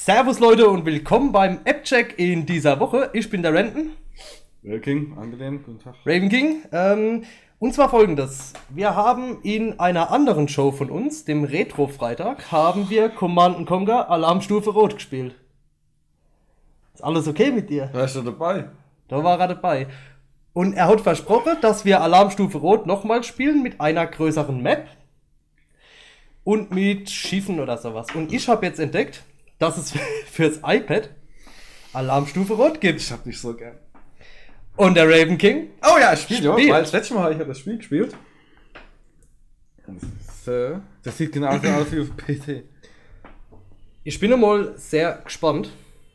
Servus Leute und willkommen beim App-Check in dieser Woche. Ich bin der Renton. Raven King, angenehm, guten Tag. Raven King. Und zwar folgendes. Wir haben in einer anderen Show von uns, dem Retro-Freitag, haben wir Command & Conquer Alarmstufe Rot gespielt. Ist alles okay mit dir? Warst du dabei? Da war er dabei. Und er hat versprochen, dass wir Alarmstufe Rot nochmal spielen mit einer größeren Map. Und mit Schiffen oder sowas. Und ich habe jetzt entdeckt, dass es fürs iPad Alarmstufe Rot gibt. Ich hab dich so gern. Und der Raven King? Oh ja, ich spiele, weil das letzte Mal habe ich ja das Spiel gespielt. Das sieht genauso aus wie auf PC. Ich bin mal sehr gespannt.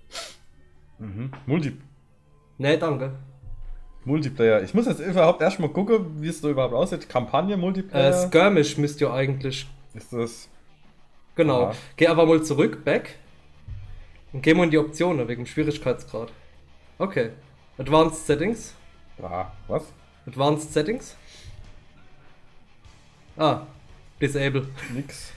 Nee, danke. Multiplayer. Ich muss jetzt überhaupt erstmal gucken, wie es da überhaupt aussieht. Kampagne, Multiplayer. Skirmish müsst ihr eigentlich. Ist das. Genau. Ja. Geh aber mal zurück, back. Und geh mal in die Optionen wegen dem Schwierigkeitsgrad. Okay. Advanced Settings. Ah, was? Advanced Settings. Ah. Disable. Nix.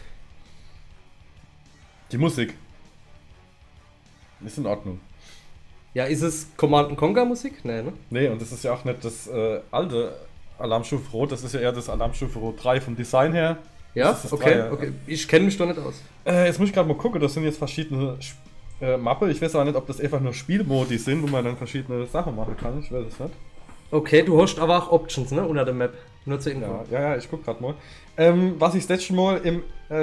Die Musik. Ist in Ordnung. Ja, ist es Command & Conquer Musik? Nee, ne? Nee, und das ist ja auch nicht das alte Alarmstufe Rot, das ist ja eher das Alarmstufe Rot 3 vom Design her. Ja, Das ist das okay, 3er, okay. Ich kenne mich doch nicht aus. Jetzt muss ich gerade mal gucken, das sind jetzt verschiedene Mappe. Ich weiß auch nicht, ob das einfach nur Spielmodi sind, wo man dann verschiedene Sachen machen kann. Ich weiß es nicht. Okay, du hast aber auch Options, ne? Unter der Map. Nur zur Info. Ja, ich guck gerade mal. Was ich das letzte Mal im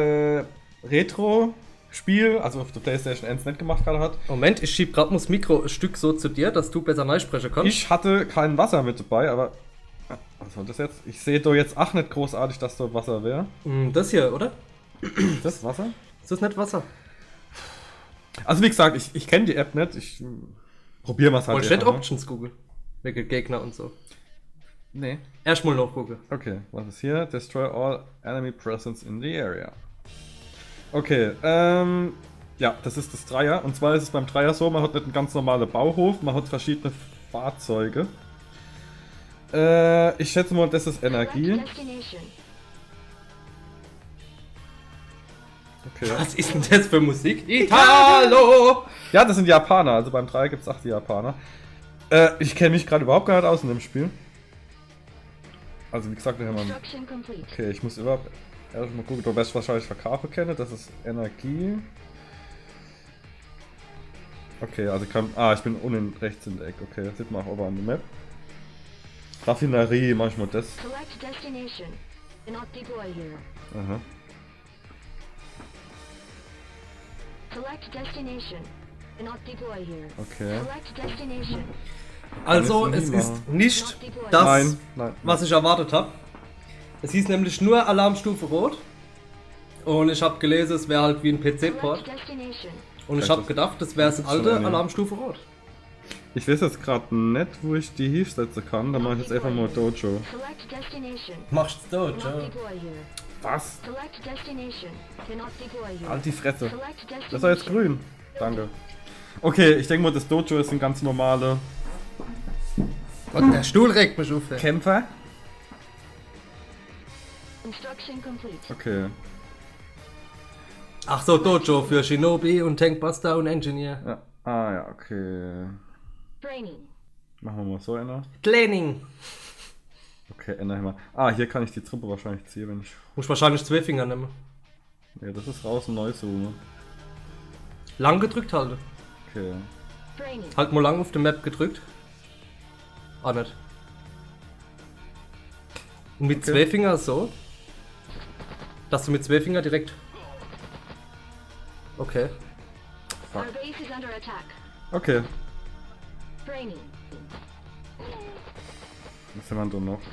Retro-Spiel, also auf der PlayStation 1 nicht gemacht gerade hat. Moment, ich schieb gerade mal das Mikro ein Stück so zu dir, dass du besser sprechen kannst. Ich hatte kein Wasser mit dabei, aber. Was soll das jetzt? Ich sehe doch jetzt auch nicht großartig, dass dort Wasser wäre. Das hier, oder? Das Wasser? Ist das nicht Wasser? Also wie gesagt, ich kenne die App nicht. Ich probiere was halt. Wollte ich nicht Options googeln. Wegen Gegner und so. Nee. Erstmal noch gucken. Okay, was ist hier? Destroy all enemy presence in the area. Okay, ja, das ist das Dreier. Und zwar ist es beim Dreier so, man hat nicht einen ganz normalen Bauhof, man hat verschiedene Fahrzeuge. Ich schätze mal, das ist Energie. Okay. Was ist denn das für Musik? Italo! Ja, das sind Japaner, also beim Dreier gibt es 8 Japaner. Ich kenne mich gerade überhaupt gar nicht aus in dem Spiel. Also wie gesagt, wir haben okay, ich muss überhaupt erstmal gucken, du wirst wahrscheinlich Verkaufe kennen, das ist Energie. Okay, also kann. Ich bin unten rechts in der Ecke, okay, das sieht man auch oben an der Map. Raffinerie, manchmal das. Aha. Okay. Also, es ist nicht das, was ich erwartet habe. Es hieß nämlich nur Alarmstufe Rot. Und ich habe gelesen, es wäre halt wie ein PC-Port. Und ich habe gedacht, das wäre das alte Alarmstufe Rot. Ich weiß jetzt gerade nicht, wo ich die Heave setzen kann. Da mache ich jetzt einfach mal Dojo. Machst du Dojo? Was? Halt die Fresse. Das ist doch jetzt grün. Danke. Okay, ich denke mal, das Dojo ist ein ganz normale Gott, der Stuhl regt mich auf. Kämpfer. Okay. Ach so, Dojo für Shinobi und Tankbuster und Engineer. Ja. Ja, okay. Machen wir mal so einer. Training. Okay, ändere ich mal. Hier kann ich die Truppe wahrscheinlich ziehen, wenn ich. Muss wahrscheinlich 2 Finger nehmen. Ne, das ist raus und neu zoomen. Lang gedrückt halten. Okay. Halt mal lang auf der Map gedrückt. Nicht. Und mit 2 Finger so. Dass du mit 2 Finger direkt. Okay. Fuck. Okay. Was haben wir denn noch?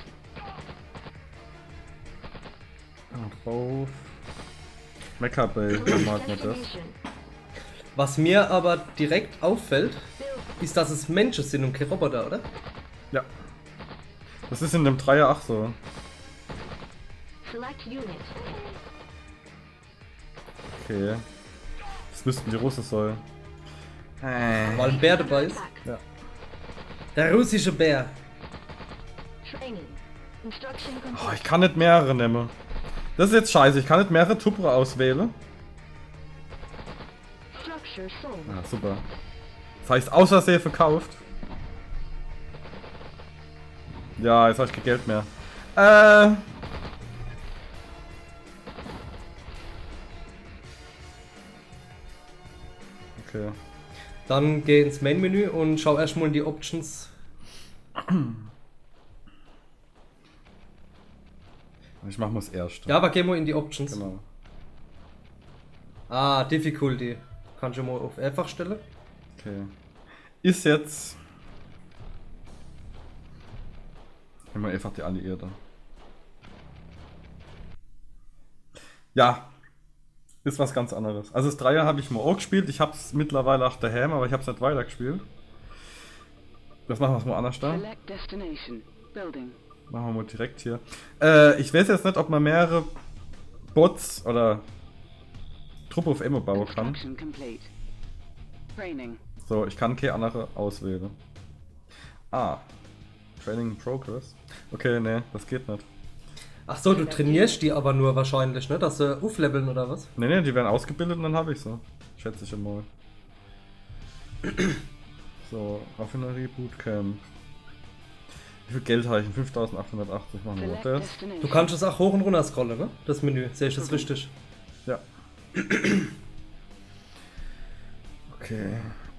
Drauf. Mecha Bay, dann mag man das. Was mir aber direkt auffällt, ist, dass es Menschen sind und keine Roboter, oder? Ja. Das ist in dem Dreier auch so. Okay. Das müssten die Russen sein. Weil ein Bär dabei ist. Ja. Der russische Bär. Oh, ich kann nicht mehrere nehmen. Das ist jetzt scheiße, ich kann nicht mehrere Tupper auswählen. Ah, super. Das heißt, aus Versehen verkauft. Ja, jetzt habe ich kein Geld mehr. Okay. Dann geh ins Main-Menü und schau erstmal in die Options. Ich mach mal das erste. Ja, aber geh mal in die Options. Genau. Ah, Difficulty. Kannst du mal auf einfach stellen? Okay. Ist jetzt. Immer einfach die Alliierte. Ja. Ist was ganz anderes. Also das Dreier habe ich mal auch gespielt. Ich habe es mittlerweile auch daheim, aber ich habe es nicht weiter gespielt. Das machen wir mal anders da. Machen wir mal direkt hier. Ich weiß jetzt nicht, ob man mehrere Bots oder Truppe auf Emo bauen kann. So, ich kann keine andere auswählen. Ah. Training in Progress. Okay, ne, das geht nicht. Ach so, du trainierst die aber nur wahrscheinlich, ne? Dass sie aufleveln oder was? Ne, die werden ausgebildet und dann habe ich so. Schätze ich mal. So, Raffinerie Bootcamp. Wie viel Geld habe ich? 5880 machen wir das. Du kannst es auch hoch und runter scrollen, ne? Das Menü. Sehe ich das richtig? Ja. Okay.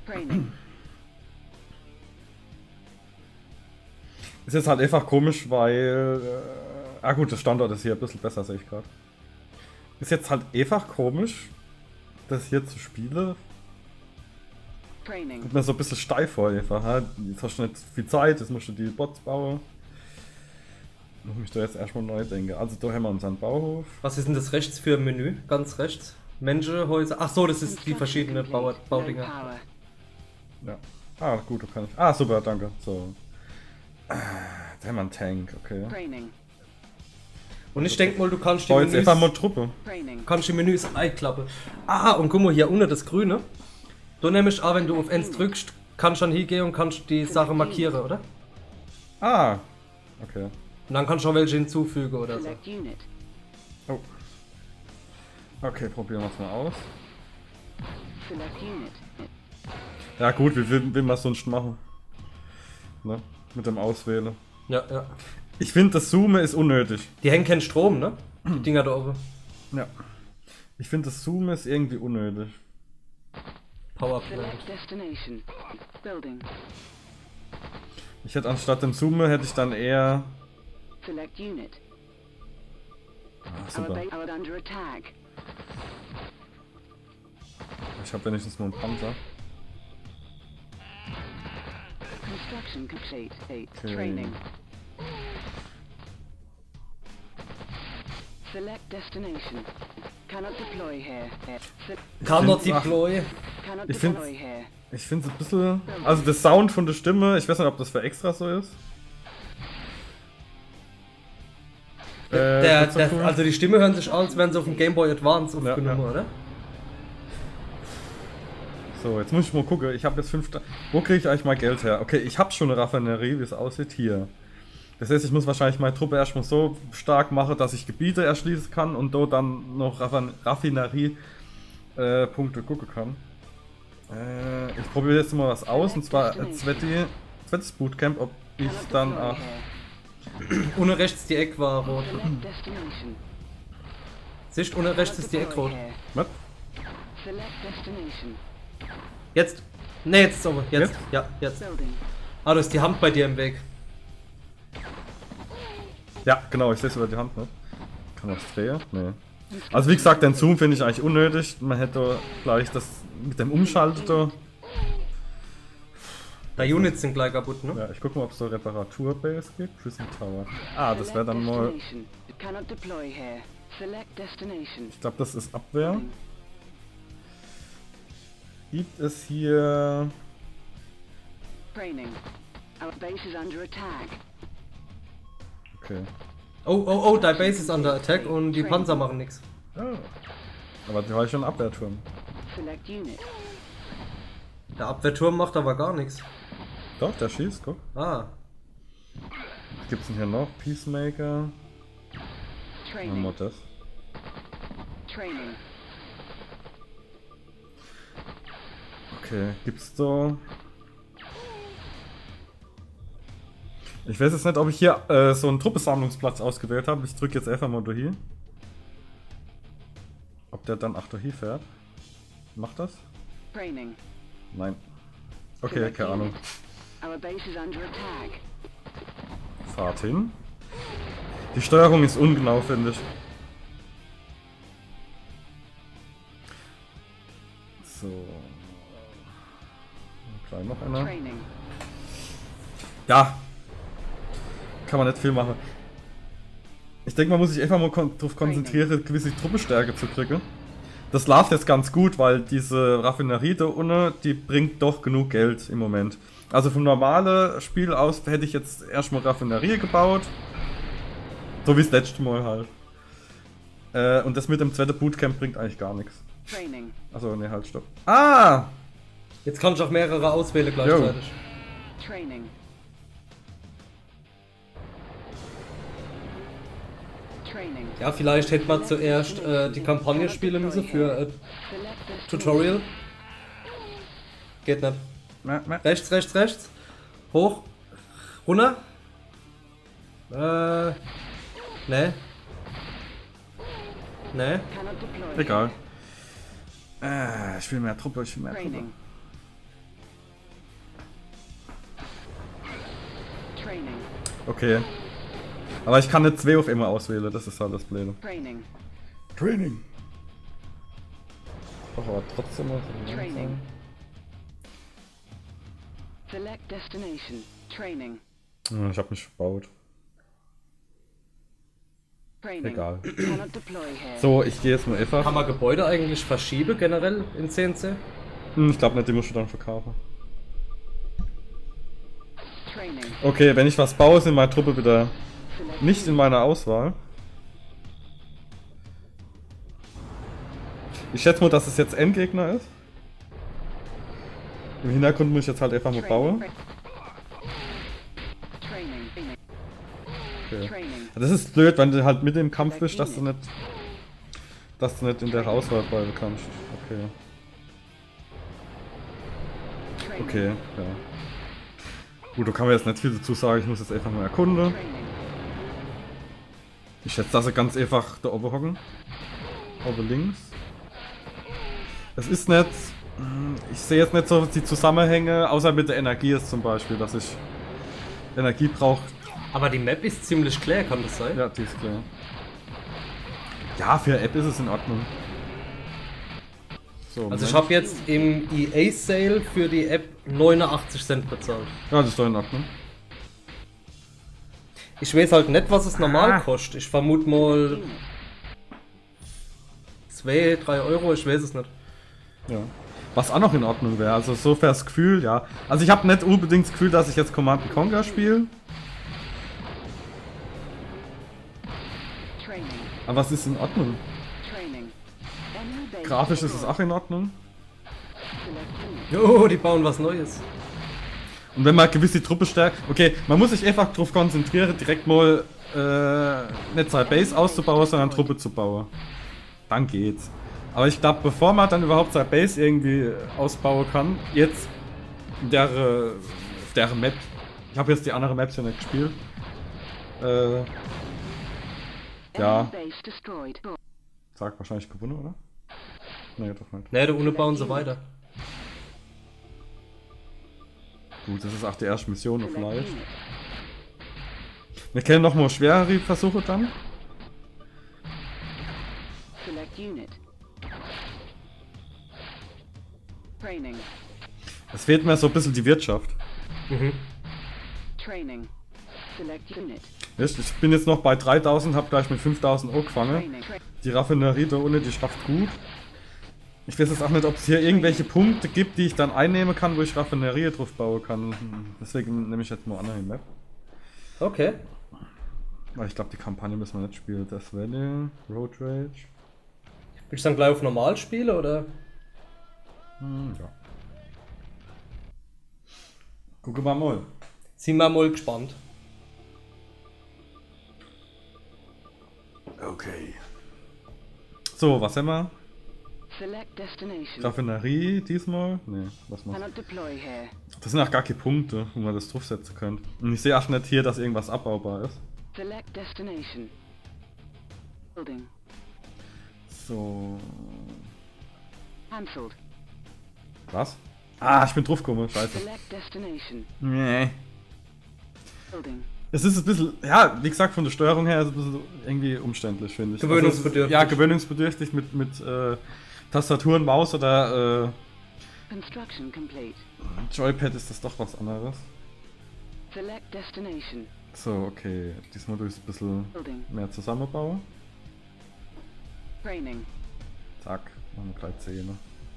Ist jetzt halt einfach komisch, weil... ah gut, der Standort ist hier ein bisschen besser, sehe ich gerade. Ist jetzt halt einfach komisch, das hier zu spielen. Kommt mir so ein bisschen steif vor einfach. Jetzt hast du nicht viel Zeit, jetzt musst du die Bots bauen. Muss mich da jetzt erstmal neu denken. Also da haben wir unseren Bauhof. Was ist denn das rechts für ein Menü? Ganz rechts. Menschen, Häuser. Ach so, das ist die verschiedenen Baudinger. Ja. Ah gut, da kann ich. Ah super, danke. So. Da haben wir einen Tank, okay. Und ich denke mal, du kannst die Menüs... jetzt einfach mal Truppe. Kannst die Menüs einklappen. Ah, und guck mal hier unten das Grüne. Du nämlich auch, wenn du auf Ends drückst, kannst du dann hingehen und kannst die Sache markieren, oder? Ah, okay. Und dann kannst du auch welche hinzufügen oder so. Oh. Okay, probieren wir es mal aus. Ja gut, wie will man es sonst machen? Ne? Mit dem Auswählen. Ja, ja. Ich finde, das Zoomen ist unnötig. Die hängen keinen Strom, ne? Die Dinger da oben. Ja. Ich finde, das Zoomen ist irgendwie unnötig. Powerplay. Ich hätte anstatt dem Zoomen hätte ich dann eher... Ah, super. Ich habe wenigstens nur einen Panzer. Okay. Select destination. Cannot deploy here. Cannot deploy. Ich finde es ein bisschen... Also der Sound von der Stimme, ich weiß nicht, ob das für extra so ist. Cool. Also die Stimme hören sich an, als wären sie auf dem Game Boy Advance aufgenommen, ja. Oder? So, jetzt muss ich mal gucken. Ich habe jetzt 5... Wo kriege ich eigentlich mal Geld her? Okay, ich habe schon eine Raffinerie, wie es aussieht, hier. Das heißt, ich muss wahrscheinlich meine Truppe erstmal so stark machen, dass ich Gebiete erschließen kann und dort dann noch Raffinerie-Punkte gucken kann. Ich probiere jetzt mal was aus, und zwar zweites Bootcamp, ob ich dann auch... Ohne rechts die Eck war rot. Siehst du, ohne rechts ist die Eck rot. Was? Jetzt. Ne, jetzt ist aber. Jetzt. Ja, jetzt. Ah, da ist die Hand bei dir im Weg. Ja, genau, ich sehe es über die Hand, ne? Kann das drehen? Nee. Also wie gesagt, den Zoom finde ich eigentlich unnötig. Man hätte gleich das mit dem Umschalten da. Die Units sind gleich kaputt, ne? Ja, ich gucke mal, ob es so Reparaturbase gibt. Prison Tower. Ah, das wäre dann mal... Ich glaube, das ist Abwehr. Gibt es hier... Okay. Oh, die Base ist under attack und die Panzer machen nichts. Oh. Aber da war ich schon einen Abwehrturm. Der Abwehrturm macht aber gar nichts. Doch, der schießt, guck. Ah. Was gibt's denn hier noch? Peacemaker. Machen wir das. Okay, gibt's so... Ich weiß jetzt nicht, ob ich hier so einen Truppensammlungsplatz ausgewählt habe. Ich drücke jetzt einfach mal durch hier. Ob der dann hier fährt? Macht das? Training. Nein. Okay, keine Ahnung. Our base is under attack. Fahrt hin. Die Steuerung ist ungenau, finde ich. So. Klein noch einer. Training. Ja. Kann man nicht viel machen. Ich denke, man muss sich einfach mal darauf konzentrieren, gewisse Truppenstärke zu kriegen. Das läuft jetzt ganz gut, weil diese Raffinerie da unten, die bringt doch genug Geld im Moment. Also vom normalen Spiel aus hätte ich jetzt erstmal Raffinerie gebaut. So wie das letzte Mal halt. Und das mit dem zweiten Bootcamp bringt eigentlich gar nichts. Training. Also ne, halt, stopp. Ah! Jetzt kann ich auch mehrere auswählen gleichzeitig. Training. Training. Ja, vielleicht hätte man zuerst die Kampagne spielen müssen für Tutorial. Geht nicht. Rechts, rechts, rechts. Hoch. Runter. Ne. Ne. Cannot deploy. Egal. Ich will mehr Truppe, ich will mehr Truppe. Training. Training. Okay. Aber ich kann nicht 2 auf immer auswählen, das ist halt das Blöde. Training. Training. Doch, aber trotzdem mal so Training. Select destination. Training. Ich hab mich verbaut. Training. Egal. Cannot deploy here. So, ich gehe jetzt mal einfach. Kann man Gebäude eigentlich verschieben generell in CNC? Ich glaube nicht, die musst du dann verkaufen. Training. Okay, wenn ich was baue, sind meine Truppe wieder nicht in meiner Auswahl. Ich schätze mal, dass es jetzt Endgegner ist. Im Hintergrund muss ich jetzt halt einfach mal bauen. Training. Okay. Training. Das ist blöd, wenn du halt mit dem Kampf bist, dass du nicht in der Auswahl bleiben kannst. Okay. Training. Okay, ja. Gut, da kann man jetzt nicht viel dazu sagen, ich muss jetzt einfach mal erkunden. Training. Ich schätze, dass sie ganz einfach da oben hocken. Oben links. Es ist nicht... Ich sehe jetzt nicht so die Zusammenhänge, außer mit der Energie ist zum Beispiel, dass ich Energie brauche. Aber die Map ist ziemlich klar, kann das sein? Ja, die ist klar. Ja, für eine App ist es in Ordnung. So, Also ich Moment. habe jetzt im EA Sale für die App 89 Cent bezahlt. Ja, das ist doch in Ordnung. Ich weiß halt nicht, was es normal kostet. Ich vermute mal 2, 3 Euro, ich weiß es nicht. Ja. Was auch noch in Ordnung wäre, also so fürs Gefühl, ja. Also ich habe nicht unbedingt das Gefühl, dass ich jetzt Command & Conquer spiele. Training. Aber es ist in Ordnung. Training. Enemy base Grafisch ist es destroyed. auch in Ordnung. Select unit. Jo, die bauen was Neues. Und wenn man gewisse Truppe stärkt, okay, man muss sich einfach darauf konzentrieren, direkt mal nicht seine Base auszubauen, sondern Truppe zu bauen. Dann geht's. Aber ich glaube, bevor man dann überhaupt seine Base irgendwie ausbauen kann, jetzt in der Map, ich habe jetzt die andere Maps ja nicht gespielt, ja, Enemy base destroyed. sag wahrscheinlich gewonnen, oder? Nee, doch nicht. Ne, da unten bauen sie weiter. Gut, das ist auch die erste Mission auf Select Live. unit. Wir kennen nochmal schwerere Versuche dann. Select unit. Training. Es fehlt mir so ein bisschen die Wirtschaft. Training. Select unit. Weißt, ich bin jetzt noch bei 3000, hab gleich mit 5000 Euro gefangen. Training. Die Raffinerie da unten, die schafft gut. Ich weiß jetzt auch nicht, ob es hier irgendwelche Punkte gibt, die ich dann einnehmen kann, wo ich Raffinerie drauf bauen kann. Deswegen nehme ich jetzt mal eine Map. Okay. Weil ich glaube, die Kampagne müssen wir nicht spielen. Das Valley, Road Rage. Willst du dann gleich auf normal spielen oder? Ja. Gucken wir mal. Sind wir mal gespannt. Okay. So, was haben wir? Select destination. Raffinerie diesmal? Nee, was macht? Cannot deploy here. Das sind auch gar keine Punkte, wo man das draufsetzen könnte. Und ich sehe auch nicht hier, dass irgendwas abbaubar ist. Select destination. Building. So. Cancelled. Was? Ah, ich bin draufgekommen, scheiße. Select destination. Nee. Building. Es ist ein bisschen, ja, wie gesagt, von der Steuerung her ist es ein bisschen irgendwie umständlich, finde ich. Gewöhnungsbedürftig. Also, ja, gewöhnungsbedürftig mit Tastatur und Maus oder Construction complete. Joypad ist das doch was anderes. Select destination. So, okay. Diesmal durch ein bisschen Building. mehr zusammenbauen. Training. Zack, machen wir gleich 10.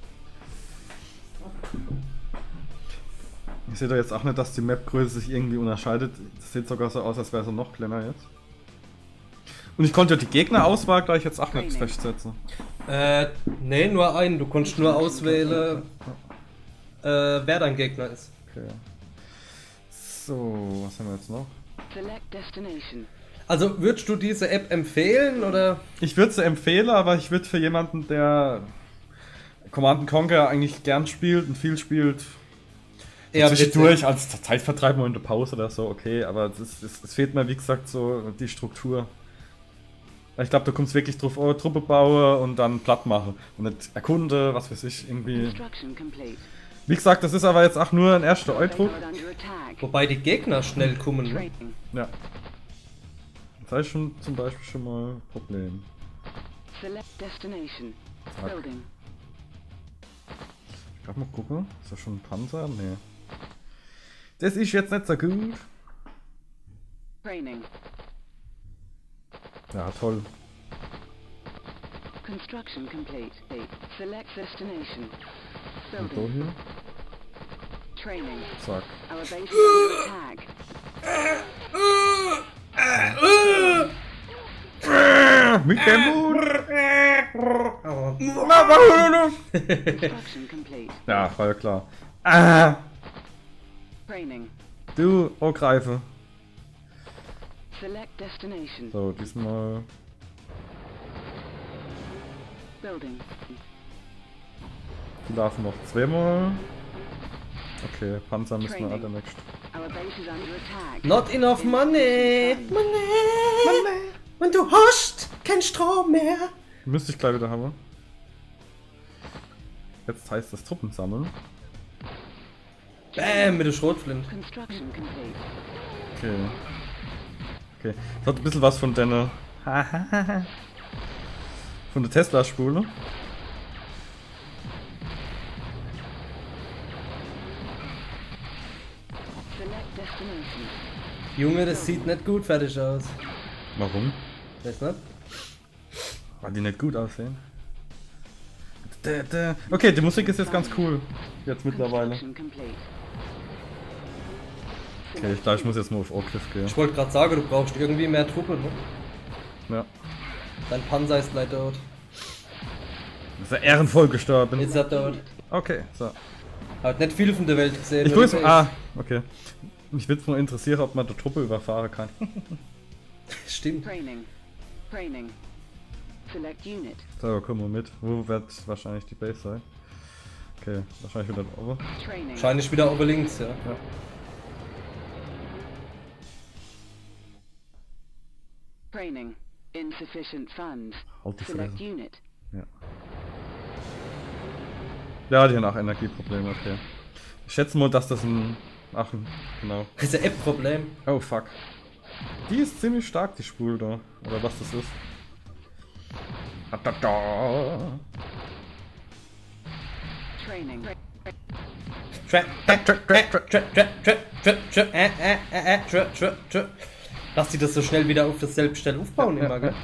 Ich sehe da jetzt auch nicht, dass die Mapgröße sich irgendwie unterscheidet. Das sieht sogar so aus, als wäre sie noch kleiner jetzt. Und ich konnte ja die Gegnerauswahl gleich jetzt auch nicht festsetzen. Nee, nur einen. Du konntest nur auswählen, wer dein Gegner ist. Okay. So, was haben wir jetzt noch? Select destination. Also, würdest du diese App empfehlen, oder? Ich würde sie empfehlen, aber ich würde für jemanden, der Command & Conquer eigentlich gern spielt und viel spielt, Eher zwischendurch als Zeitvertreib mal in der Pause oder so, okay, aber es fehlt mir, wie gesagt, so die Struktur. Ich glaube, da kommt es wirklich drauf, oh, Truppe bauen und dann platt machen und nicht erkunde, was weiß ich, irgendwie. Construction complete. Wie gesagt, das ist aber jetzt auch nur ein erster Eindruck. Payload under attack. Wobei die Gegner schnell kommen. Ne? Training. Ja. Das ist schon zum Beispiel schon mal ein Problem. Select destination. Zack. Building. Ich kann mal gucken, ist das schon ein Panzer? Nee. Das ist jetzt nicht so gut. Training. Ja, toll. Construction complete. Select destination. Und so Building. hier. Training. Zack. Our base is under attack. Mit dem Mund! Construction complete. Ja, war ja klar. Ah, Training. du, oh greife. Select destination. So, diesmal. Building. Die laufen noch zweimal. Okay, Panzer müssen wir Training. alle next. Our base is under attack. Not enough money! Money! Und du hast kein Strom mehr! Müsste ich gleich wieder haben. Jetzt heißt das Truppen sammeln. Bäm, mit der Schrotflinte. Construction complete. Okay. Okay. Das hat ein bisschen was von deiner. Von der Tesla-Spule. Select destination. Junge, das sieht nicht gut fertig aus. Warum? Weißt du nicht? Weil die nicht gut aussehen. Okay, die Musik ist jetzt ganz cool. Jetzt mittlerweile. Construction complete. Okay, ich glaube, ich muss jetzt mal auf Orcliff gehen. Ich wollte gerade sagen, du brauchst irgendwie mehr Truppe, ne? Ja. Dein Panzer ist leider tot. Ist er ehrenvoll gestorben. Jetzt ist er tot. Okay, so. Hat nicht viel von der Welt gesehen. Ich oder grüße. was? Ah, okay. Mich würde nur interessieren, ob man die Truppe überfahren kann. Stimmt. Training. Training. Select unit. So, kommen wir mit. Wo wird wahrscheinlich die Base sein? Okay, wahrscheinlich wieder da oben. Training. Wahrscheinlich wieder oben links, ja. Ja. Training. Insufficient funds. Halt die Select Fresse. unit. Ja. Ja, die haben auch Energieprobleme, okay. Ich schätze mal, dass das ein. Ach, genau. Das ist ein App-Problem. Oh fuck. Die ist ziemlich stark, die Spule da. Oder was das ist. Training. Dass die das so schnell wieder auf dasselbe Stelle aufbauen immer, gell?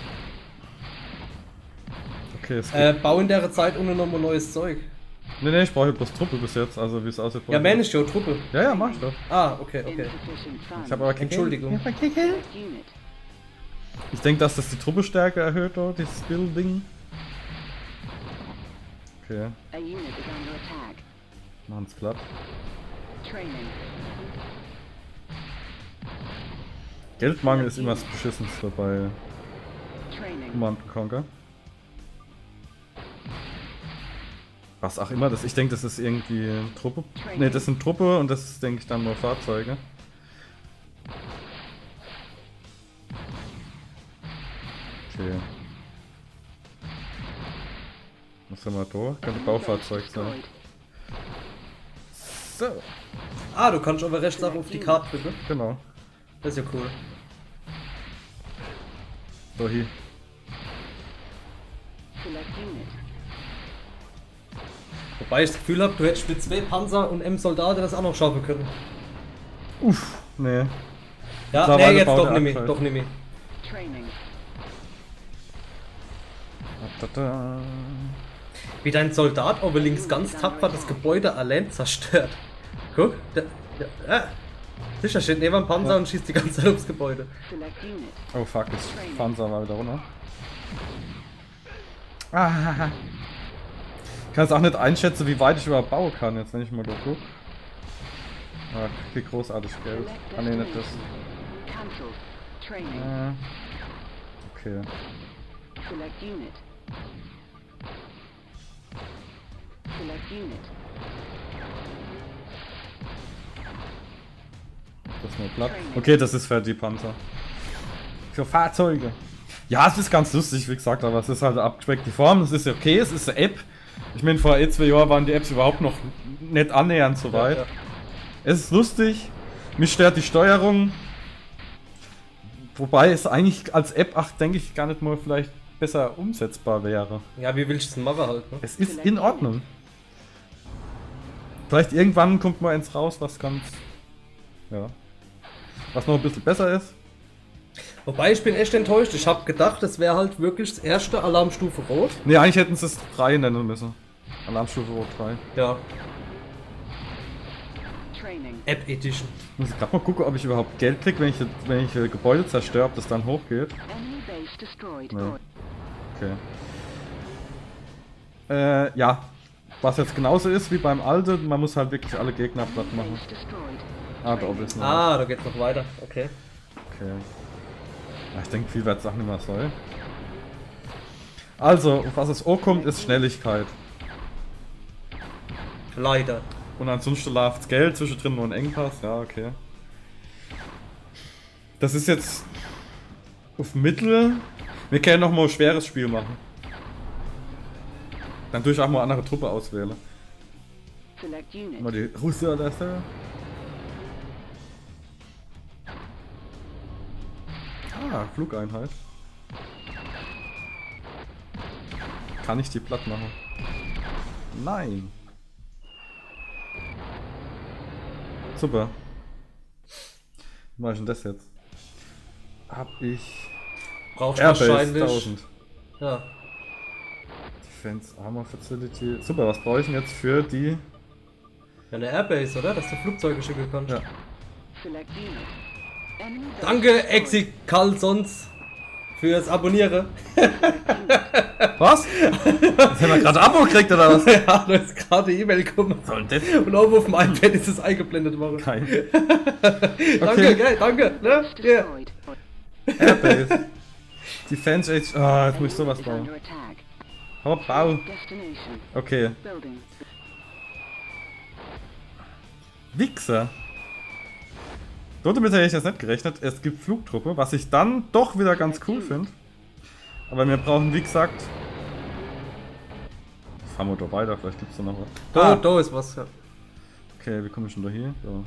Okay, es geht. Bau in der Zeit ohne nochmal neues Zeug. Nee, ich brauche bloß Truppe bis jetzt, also wie es aussieht. Ja, Mensch, jo, Truppe. Ja, mach ich doch. Ah, okay. Insufficient funds. Ich habe aber kein Entschuldigung. Select unit. Ich denke, dass das die Truppenstärke erhöht, oder? Dieses Building. Okay, A unit is under attack. machen's platt. Training. Geldmangel ist immer das Beschissenste bei Training. Command & Conquer. Was auch immer das. Ich denke, das ist irgendwie Truppe. Ne, das sind Truppe und das ist, denke ich, dann nur Fahrzeuge. Okay. Was haben wir da? Könnte Baufahrzeug sein. So. Ah, du kannst aber rechts auch auf die Karte drücken. Genau. Das ist ja cool. So hier. Select unit. Wobei ich das Gefühl habe, du hättest mit 2 Panzer und einem Soldaten das auch noch schaffen können. Uff, nee. Ja, Mittlerweile nee, jetzt baut doch er nicht mehr. aktuell. Doch nicht mehr. Training. Da. Wie dein Soldat aber links ganz tapfer das Gebäude allein zerstört. Guck, Fischer steht neben dem Panzer und schießt die ganze Zeit aufs Gebäude. Select unit. Oh fuck, jetzt fahren sie mal wieder runter. Ah. Ich kann es auch nicht einschätzen, wie weit ich überhaupt bauen kann, jetzt wenn ich mal da gucke. Ah, wie großartig Geld. Ah ne, nicht das. Cancelled. Training. Okay. Select unit. Select unit. Das ist nur platt. Okay, das ist für die Panzer. Für Fahrzeuge. Ja, es ist ganz lustig, wie gesagt, aber es ist halt eine abgespeckte Form. Es ist okay, es ist eine App. Ich meine, vor 2 Jahren waren die Apps überhaupt noch nicht annähernd so weit. Ja. Es ist lustig. Mich stört die Steuerung. Wobei es eigentlich als App, denke ich, gar nicht mal vielleicht besser umsetzbar wäre. Ja, wie willst du es denn machen halt, ne? Es ist in Ordnung. Vielleicht irgendwann kommt mal eins raus, was ganz... Ja. Was noch ein bisschen besser ist. Wobei, ich bin echt enttäuscht. Ich habe gedacht, das wäre halt wirklich das erste Alarmstufe Rot. Ne, eigentlich hätten sie es 3 nennen müssen. Alarmstufe Rot 3. Ja, Training. App Edition. Muss ich gerade mal gucken, ob ich überhaupt Geld krieg, wenn ich Gebäude zerstöre, ob das dann hochgeht. Enemy base destroyed. Nee. Okay. Ja. Was jetzt genauso ist wie beim Alten, man muss halt wirklich alle Gegner platt machen. Base destroyed. Ah, da oben ist noch. Ah, da geht's noch weiter. Okay. Okay. Ja, ich denke, viel wird's auch nicht mehr soll. Also, auf was es auch kommt, ist Schnelligkeit. Leider. Und ansonsten läuft's Geld, zwischendrin nur ein Engpass. Ja, okay. Das ist jetzt auf Mittel. Wir können noch mal ein schweres Spiel machen. Dann durch auch mal eine andere Truppe auswählen. Select unit. Mal die Russer oder so. Ah, Flugeinheit. Kann ich die platt machen? Nein. Super. Wie mache ich denn das jetzt? Hab ich... Brauchst Airbase wahrscheinlich. 1000. Ja. Defense Armor Facility. Super, was brauche ich denn jetzt für die... Ja, eine Airbase, oder? Dass du Flugzeuge schicken kannst. Ja. Select unit. Enemy base Danke, destroyed. Exi Karl sonst fürs Abonnieren. Was? Das haben wir gerade Abo gekriegt oder was? Ja, da ist gerade eine E-Mail gekommen. Und das? Und oben auf dem iPad ist es eingeblendet worden. Geil. Danke, geil, danke. Ne? Ja. Destroyed. Airbase. Defense Age. Ah, jetzt muss ich sowas Is bauen. under attack. Hopp, bau. Destination. Okay. Building. Wichser. Damit hätte ich jetzt nicht gerechnet. Es gibt Flugtruppe, was ich dann doch wieder ganz cool finde. Aber wir brauchen, wie gesagt... Fahren wir doch weiter, vielleicht gibt es da noch was. Da ist was. Ja. Okay, wie komme ich denn da hier? So.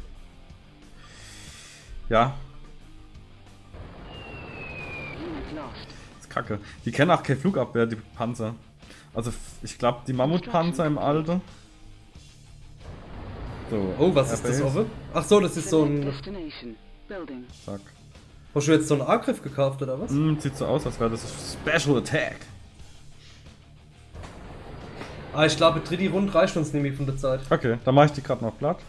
Ja, Unit lost. das ist kacke. Die kennen auch keine Flugabwehr, die Panzer. Also, ich glaube, die Mammutpanzer im Alter. So. Oh, was ist das Airbase. offen? Ach so, das ist so Select ein. destination. Building. Zack. Hast du jetzt so einen Angriff gekauft oder was? Sieht so aus, als wäre das Special Attack. Ah, ich glaube, dritte Runde reicht uns nämlich von der Zeit. Okay, dann mache ich die gerade noch platt.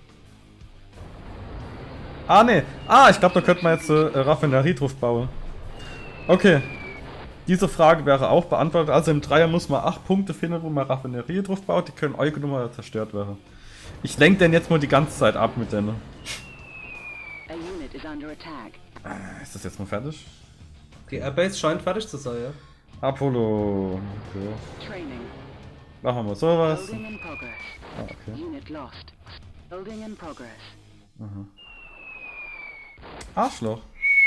Ah, ne. Ah, ich glaube, da könnte man jetzt Raffinerie drauf bauen. Okay. Diese Frage wäre auch beantwortet. Also im Dreier muss man 8 Punkte finden, wo man Raffinerie drauf baut. Die können euch nochmal zerstört werden. Ich lenke den jetzt mal die ganze Zeit ab mit denen. A unit is under attack. Ist das jetzt mal fertig? Die Airbase scheint fertig zu sein, ja. Apollo. So. Training. Machen wir mal sowas. Building in progress. Ah, okay. Unit lost. Building in progress. Arschloch.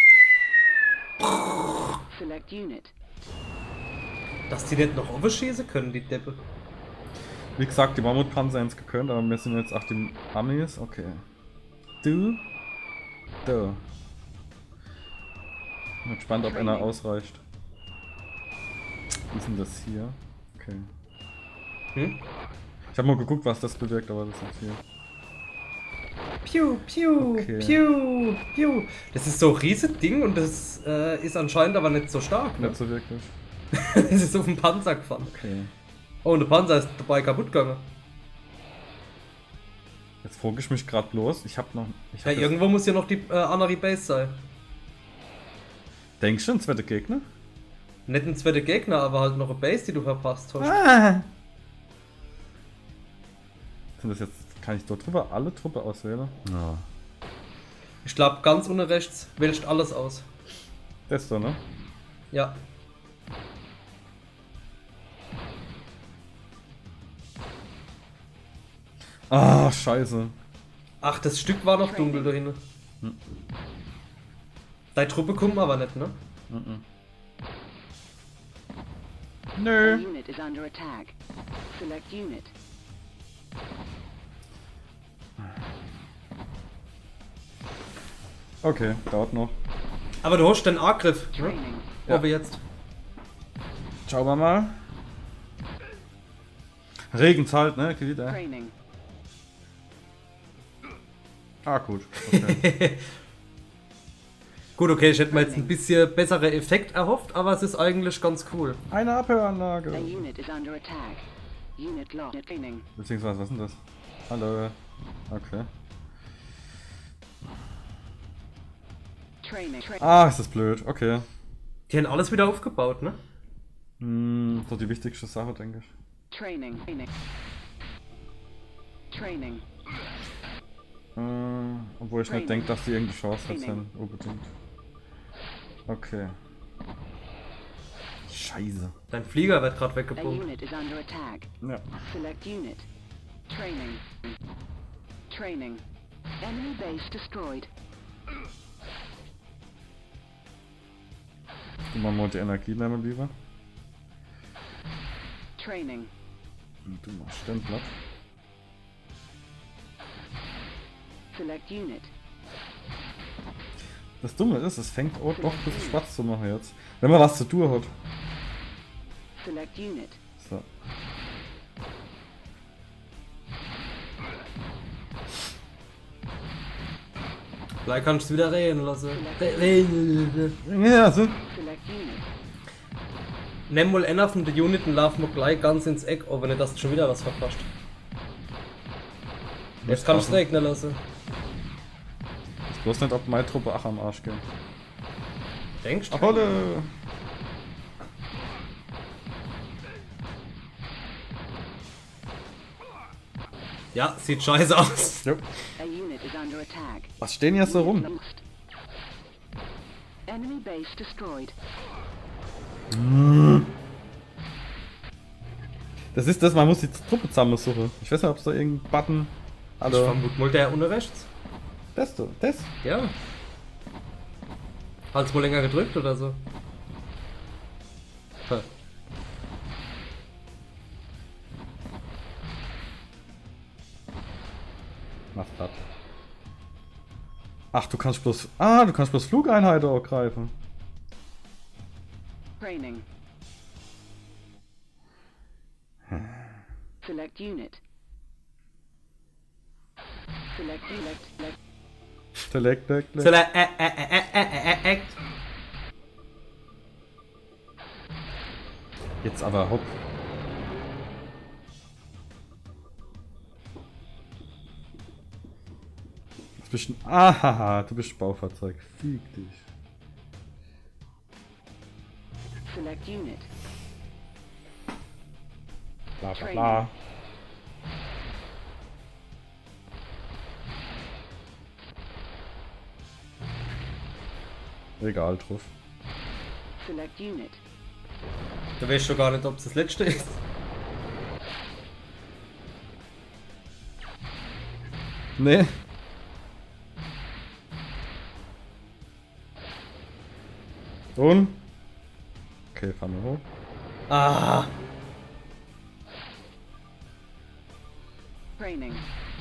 Select unit. Dass die nicht noch overschießen können, die Deppe. Wie gesagt, die Mammutpanzer haben es gekönnt, aber wir sind jetzt auch die Amis. Okay. Du. Ich bin gespannt, ob einer ausreicht. Wie ist denn das hier? Okay. Hm? Ich habe mal geguckt, was das bewirkt, aber das ist nicht viel. Piu, piu, Okay. piu, piu. Das ist so ein riesiges Ding und das ist anscheinend aber nicht so stark. Ne? Nicht so wirklich. Das ist auf den Panzer gefahren. Okay. Oh, und der Panzer ist dabei kaputt gegangen. Jetzt frage ich mich gerade bloß. Ich habe noch. Ja, irgendwo muss ja noch die andere Base sein. Denkst du, ein zweiter Gegner? Nicht ein zweiter Gegner, aber halt noch eine Base, die du verpasst hast. Ah. Sind das jetzt. Kann ich dort drüber alle Truppe auswählen? Ja. Ich glaube, ganz unten rechts wählst alles aus. Das so, ne? Ja. Ah, scheiße. Ach, das Stück war noch dunkel da hinten. Deine Truppe kommt aber nicht, ne? A Nö. unit is under attack. Select unit. Okay, dauert noch. Aber du hast den Angriff, ne? Training. Ja. Aber jetzt. Schauen wir mal. Regen zahlt, ne? Wieder. Training. Ah, gut. Okay. Gut, okay, ich hätte mir jetzt ein bisschen bessere Effekt erhofft, aber es ist eigentlich ganz cool. Eine A Abhöranlage. unit is under attack. Unit lost. Training. Beziehungsweise, was ist denn das? Hallo. Okay. Training. Ah, ist das blöd. Okay. Die haben alles wieder aufgebaut, ne? So die wichtigste Sache, denke ich. Training. Training. Training. Obwohl ich nicht denke, dass die irgendeine Chance hat, sein unbedingt. Okay. Scheiße. Dein Flieger wird gerade A weggebombt. unit is under attack. Ja. Select unit. Training. Training. Enemy base destroyed. Du machst mal die Energie nehmen lieber. Training. Und du machst Stempler. Select unit. Das Dumme ist, es fängt auch doch ein bisschen Spaß zu machen jetzt. Wenn man was zu tun hat. Select unit. So. Vielleicht kannst du es wieder reden lassen. Reden. Ja, so. Select unit. Nimm mal einer von den Uniten, laufen wir gleich ganz ins Eck, aber nicht, dass du schon wieder was verpasst. Jetzt kannst du es regnen lassen. Ich bloß nicht, ob meine Truppe auch am Arsch geht. Denkst du? Aholle! Ja, sieht scheiße aus. Jo. A unit is under attack. Was stehen hier so rum? Lost. Enemy base destroyed. Das ist das, man muss die Truppe zusammensuchen. Ich weiß nicht, ob es da irgendeinen Button. Ich Hallo. vermute mal der unten rechts. Das du. Das? Ja. Hat's wohl länger gedrückt oder so? Hä. Mach das. Ach, du kannst bloß. Ah, du kannst bloß Flugeinheiten auch greifen. Training. Select unit. Select unit. Select. Select. Jetzt aber hopp. Jetzt bist du. Ahaha, du bist Baufahrzeug. Fick dich. Select unit. Bla bla bla. Egal, drauf. Select unit. Du weißt schon gar nicht, ob es das letzte ist. Nee. Und? Okay, fahren wir hoch. Ah, Training.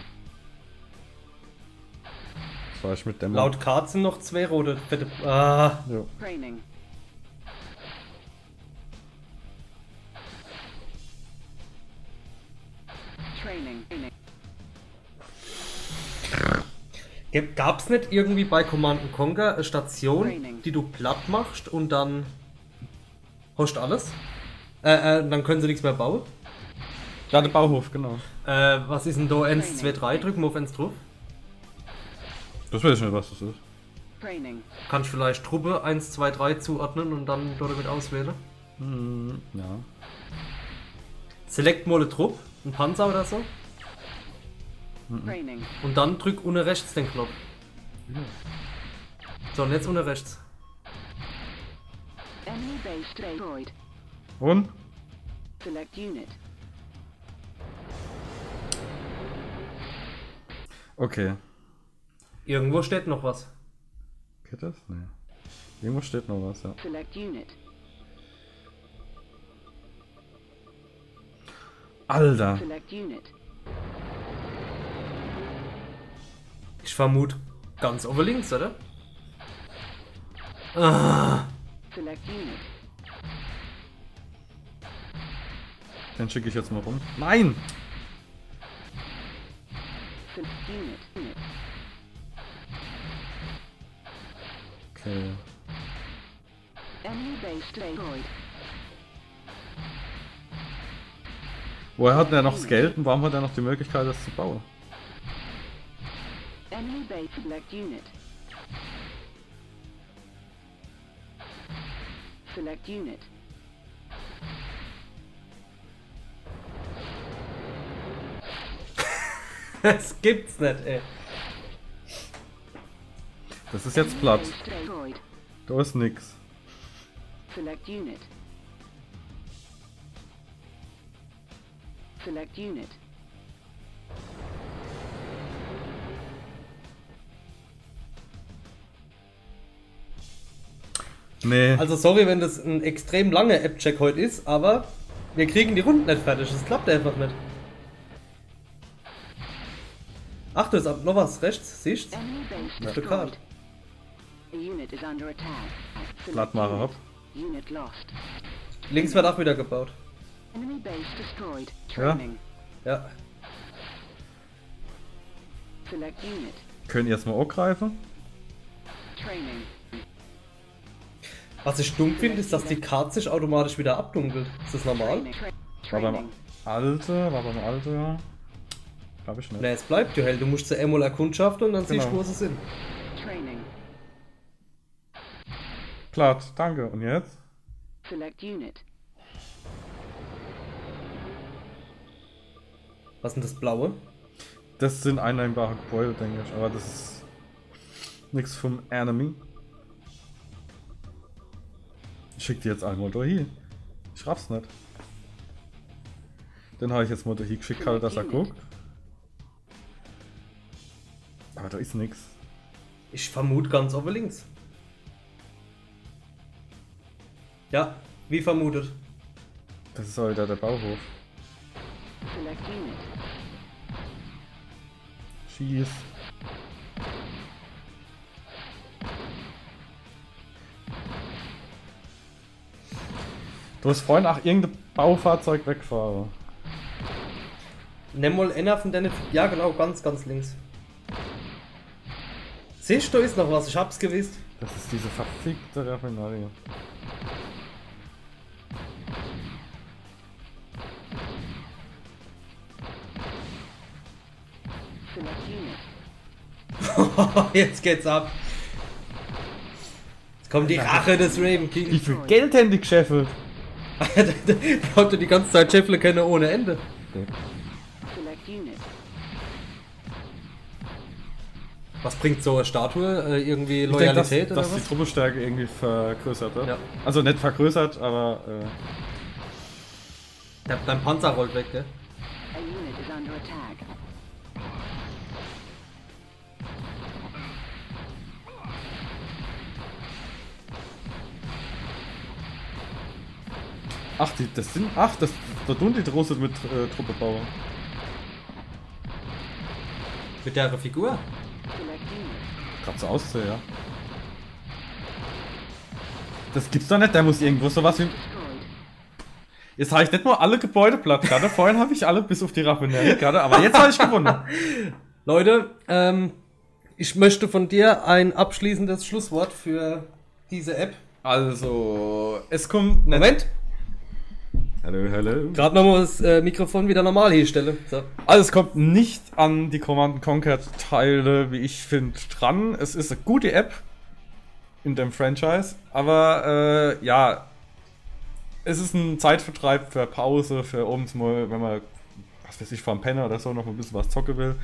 Das war ich mit dem. laut Kart sind noch 2 rote fette. Ah, Jo. Training. Training. Training. gab's nicht irgendwie bei Command & Conquer eine Station, Training. die du platt machst und dann hast alles? Dann können sie nichts mehr bauen? Ja, der Bauhof, genau. Was ist denn da 1, 2, 3? Drücken wir auf 1 drauf. Das weiß ich nicht, was das ist. Training. Kannst vielleicht Truppe 1, 2, 3 zuordnen und dann dort mit auswählen. Ja. Select mal eine Truppe, ein Panzer oder so. Training. Und dann drück unten rechts den Knopf. So, und jetzt unten rechts. Enemy base destroyed. Und? Select unit. Okay. Irgendwo steht noch was. Geht das? Nee. Irgendwo steht noch was, ja. Select unit. Alter. Select unit. Ich vermute ganz oben links, oder? Ah, Select unit. Den schicke ich jetzt mal rum. Nein! Select unit. Unit. Okay. Enemy base destroyed. Woher hat der noch das Geld und warum hat er noch die Möglichkeit, das zu bauen? Enemy base select unit. Select unit. das gibt's nicht, ey. Das ist jetzt platt. Base destroyed. Da ist nix. Select unit. Select unit. Nee. Also sorry, wenn das ein extrem langer App-Check heute ist, aber wir kriegen die Runden nicht fertig. Das klappt einfach nicht. Ach, da ist noch was rechts, siehst du? Enemy base Auf der Karte. destroyed. A unit is under attack. Select Blattmacher unit. hopp. Unit lost. Links wird auch wieder gebaut. Enemy base destroyed. Ja. Training. Ja. Select unit. Können jetzt mal auch greifen? Training. Was ich dumm finde, ist, dass die Karte sich automatisch wieder abdunkelt. Ist das normal? Training. War beim Training. Alte, ja. Glaube ich nicht. Ne, es bleibt ja hell. Du musst zur Emul Erkundschaft und dann siehst du, Genau. wo sie sind. Training. Platt, danke. Und jetzt? Select unit. Was ist denn das Blaue? Das sind einnehmbare Gebäude, denke ich. Aber das ist nichts vom Enemy. Ich schick die jetzt einmal da hin. Ich raff's nicht. Den habe ich jetzt mal da hingeschickt, halt, dass er guckt. Aber da ist nix. Ich vermute ganz oben links. Ja, wie vermutet. Das ist halt der Bauhof. Select unit. Schieß. Du hast vorhin auch irgendein Baufahrzeug wegfahren. Nimm mal einer von deinen. Ja, genau, ganz, ganz links. Siehst du, da ist noch was. Ich hab's gewusst. Das ist diese verfickte Raffinerie. Select unit. Jetzt geht's ab. Jetzt kommt die Rache des Raven Wie King. viel Geld haben die gescheffelt? Der konnte die ganze Zeit scheffeln können ohne Ende. Select unit. Was bringt so eine Statue? Irgendwie Ich denke, Loyalität dass oder die was? Truppenstärke irgendwie vergrößert wird. Ja. Also nicht vergrößert, aber Dein Panzer rollt weg, gell? A unit is under attack. Ach, da tun die Drossel mit Truppe bauen. Mit der Figur? Gerade so aussehen, ja. Das gibt's doch nicht, der muss irgendwo sowas wie... Jetzt habe ich nicht nur alle Gebäude platt gerade. Vorhin habe ich alle bis auf die Raffinerie gerade, aber jetzt habe ich gewonnen. Leute, ich möchte von dir ein abschließendes Schlusswort für diese App. Also, es kommt... Moment. Hallo. Gerade nochmal das Mikrofon wieder normal hinstelle. So. Also, es kommt nicht an die Command & Conquer Teile, wie ich finde, dran. Es ist eine gute App in dem Franchise, aber ja, es ist ein Zeitvertreib für Pause, für abends mal, wenn man, was weiß ich, vom Penner oder so noch ein bisschen was zocken will.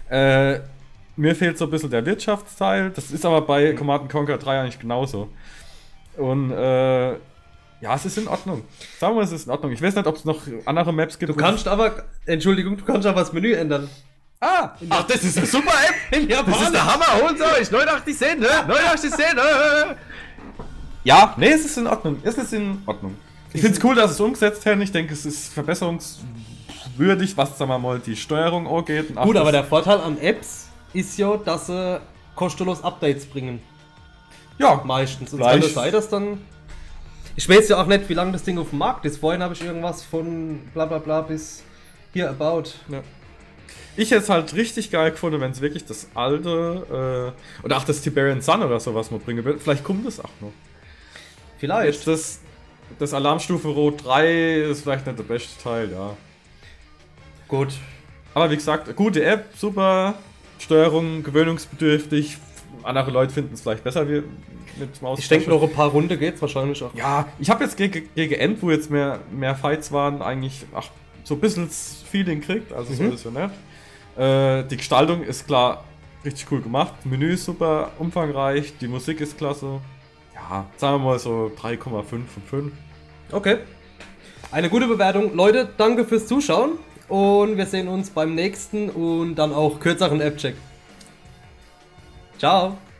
Mir fehlt so ein bisschen der Wirtschaftsteil. Das ist aber bei Command & Conquer 3 eigentlich genauso. Und ja, es ist in Ordnung. Sagen wir, es ist in Ordnung. Ich weiß nicht, ob es noch andere Maps gibt. Du kannst aber, Entschuldigung, du kannst aber das Menü ändern. Ach, das ist eine super App! In Japan. Das ist der Hammer! Holt euch! 89 Cent, ne? 89 Cent! Ja, nee, es ist in Ordnung. Es ist in Ordnung. Ich finde es cool, dass es umgesetzt haben. Ich denke, es ist verbesserungswürdig, was, sagen wir mal, die Steuerung angeht. Gut, aber der Vorteil an Apps ist ja, dass sie kostenlos Updates bringen. Ja, Meistens. Und gleich. kann es sein, dass dann... Ich weiß ja auch nicht, wie lange das Ding auf dem Markt ist. Vorhin habe ich irgendwas von bla bla bla bis hier about. Ja. Ich hätte es halt richtig geil gefunden, wenn es wirklich das alte, oder auch das Tiberian Sun oder sowas mal bringen will. Vielleicht kommt das auch noch. Vielleicht. Das Alarmstufe Rot 3 ist vielleicht nicht der beste Teil, ja. Gut. Aber wie gesagt, gute App, super. Steuerung, gewöhnungsbedürftig. Andere Leute finden es vielleicht besser wie mit Maus. Ich denke, noch ein paar Runden geht's wahrscheinlich auch. Ja, ich habe jetzt gegen End, wo jetzt mehr Fights waren, eigentlich so ein bisschen das Feeling kriegt. Also so ist ja nett. Die Gestaltung ist klar richtig cool gemacht. Menü ist super umfangreich. Die Musik ist klasse. Ja, sagen wir mal so 3,5 von 5. Okay. Eine gute Bewertung. Leute, danke fürs Zuschauen. Und wir sehen uns beim nächsten und dann auch kürzeren App-Check. Ciao.